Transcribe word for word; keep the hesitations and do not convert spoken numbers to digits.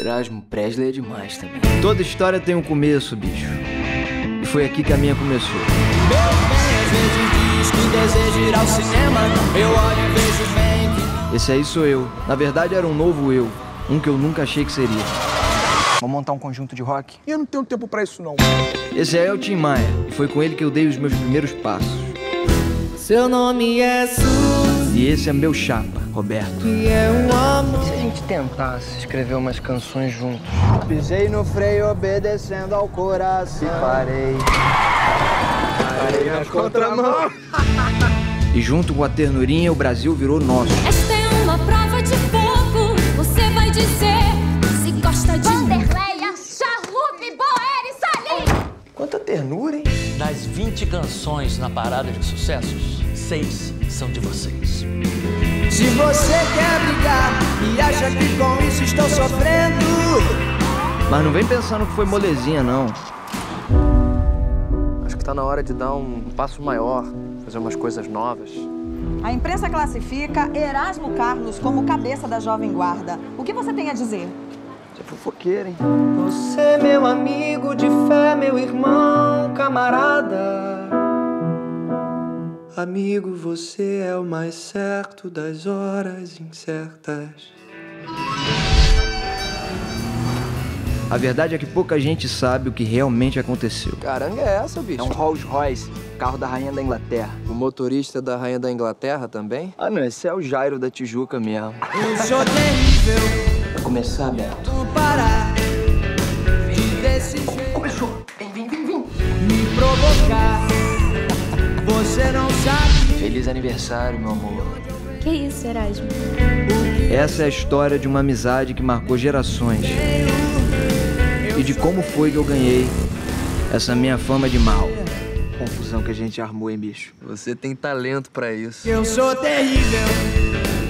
Erasmo Presley é demais também. Toda história tem um começo, bicho. E foi aqui que a minha começou. Meu bem, às vezes diz que deseja ir ao cinema. Eu olho e vejo bem que... Esse aí sou eu. Na verdade, era um novo eu. Um que eu nunca achei que seria. Vamos montar um conjunto de rock? Eu não tenho tempo pra isso, não. Esse aí é o Tim Maia. Foi com ele que eu dei os meus primeiros passos. Seu nome é Suzy. E esse é meu chapa, Roberto. E é um amor. E se a gente tentasse escrever umas canções juntos? Pisei no freio obedecendo ao coração. E parei. Parei na contramão. E junto com a ternurinha, o Brasil virou nosso. Esta é uma prova de fogo. Você vai dizer se gosta de Vanderleia, Chalupe, Boer e Salim. Quanta ternura, hein? Das vinte canções na parada de sucessos, seis são de vocês. Se você quer brigar e acha que com isso estou sofrendo, Mas não vem pensando que foi molezinha, não. Acho que tá na hora de dar um passo maior, fazer umas coisas novas. A imprensa classifica Erasmo Carlos como cabeça da Jovem Guarda. O que você tem a dizer? Você é fofoqueiro, hein? você, meu amigo de fé, meu irmão, camarada. Amigo, você é o mais certo das horas incertas. A verdade é que pouca gente sabe o que realmente aconteceu. Caranga é essa, bicho? É um Rolls Royce, carro da Rainha da Inglaterra. O motorista da Rainha da Inglaterra também? Ah, não, esse é o Jairo da Tijuca mesmo. Eu sou terrível. Pra começar, Beto. Não parar de desse jeito Começou. Vem, vem, vem, vem. me provocar. Você não sabe Feliz aniversário, meu amor. Que isso, Erasmo? Essa é a história de uma amizade que marcou gerações. E de como foi que eu ganhei essa minha fama de mal. Confusão que a gente armou, hein, bicho? Você tem talento pra isso. eu sou terrível.